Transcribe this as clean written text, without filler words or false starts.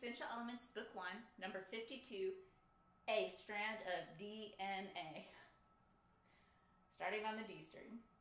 Essential Elements, Book 1, number 52, A Strand of DNA. Starting on the D string.